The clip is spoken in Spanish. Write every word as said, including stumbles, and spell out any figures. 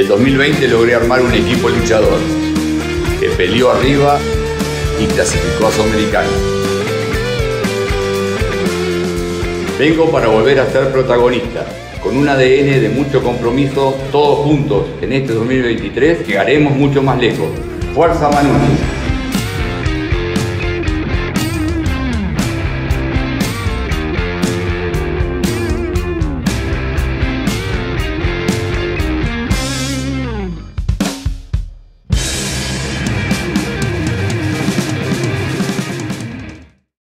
el dos mil veinte logré armar un equipo luchador que peleó arriba y clasificó a Sudamericana. Vengo para volver a ser protagonista, con un A D N de mucho compromiso, todos juntos en este dos mil veintitrés llegaremos mucho más lejos. ¡Fuerza Manucci!